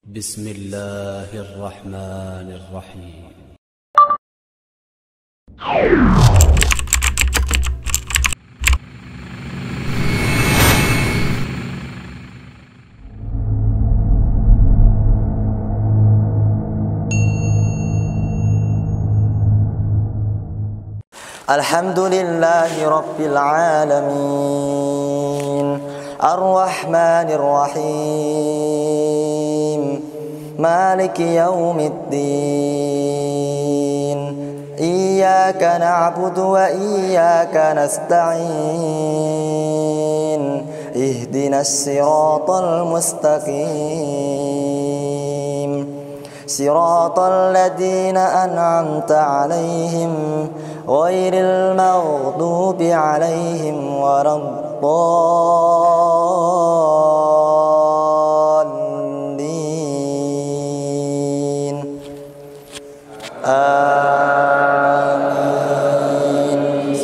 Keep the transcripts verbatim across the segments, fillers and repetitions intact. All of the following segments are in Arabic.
بسم الله الرحمن الرحيم. الحمد لله رب العالمين الرحمن الرحيم مالك يوم الدين إياك نعبد وإياك نستعين اهدنا الصراط المستقيم صراط الذين أنعمت عليهم غير المغضوب عليهم ولا الضالين آمين.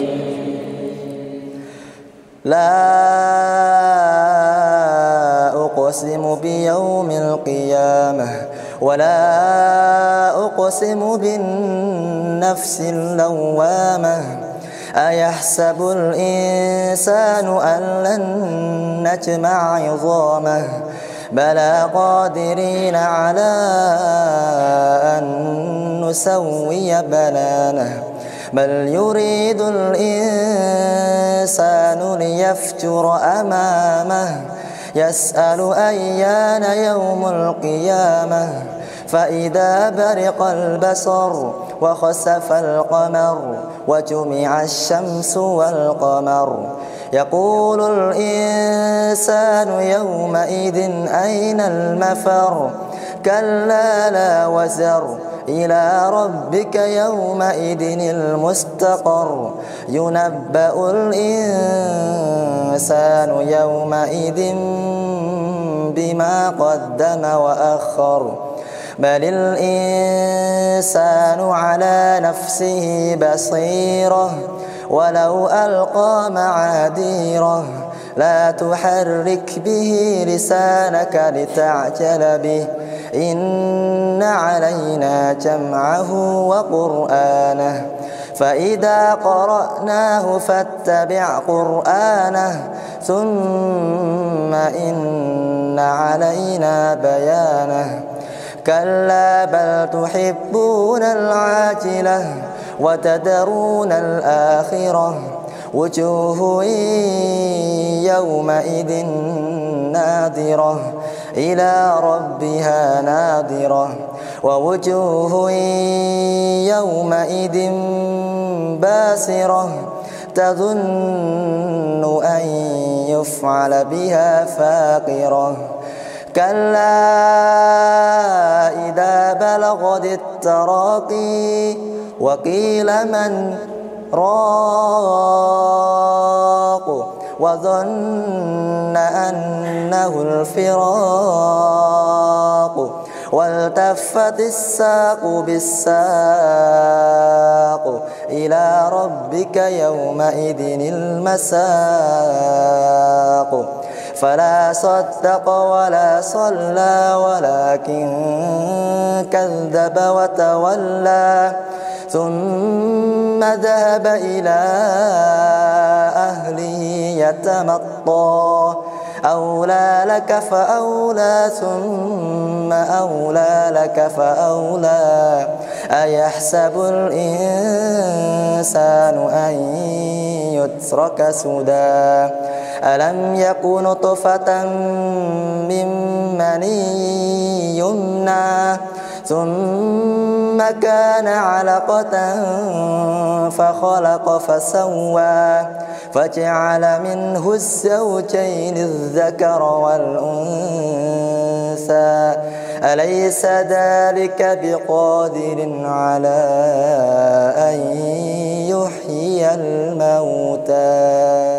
لا أقسم بيوم القيامة ولا أقسم بالنفس اللوامة أيحسب الإنسان أن لن نجمع عظامه بلى قادرين على أن نسوي بنانه بل يريد الإنسان ليفجر أمامه يسأل أيان يوم القيامة فإذا برق البصر وخسف القمر وجمع الشمس والقمر يقول الإنسان يومئذ أين المفر كلا لا وزر إلى ربك يومئذ المستقر ينبأ الإنسان يومئذ بما قدم وأخر بل الإنسان على نفسه بصيرة ولو ألقى معاذيره لا تحرك به لسانك لتعجل به إن علينا جمعه وقرآنه فإذا قرأناه فاتبع قرآنه ثم إن علينا بيانه كلا بل تحبون العاجلة وتذرون الآخرة وجوه يومئذ ناظرة إلى ربها ناظرة ووجوه يومئذ باسرة تظن أن يفعل بها فاقرة كلا إذا بلغت التراقي وقيل من راق وظن أنه الفراق والتفت الساق بالساق إلى ربك يومئذ المساق فلا صدق ولا صلى ولكن كذب وتولى ثم ذهب إلى أهله يتمطى أولى لك فأولى ثم أولى لك فأولى أيحسب الإنسان أن يترك سدى ألم يكن نطفة من مني يمنى ثم كان علقة فخلق فسوى فجعل منه الزوجين الذكر والأنثى أليس ذلك بقادر على أن يحيي الموتى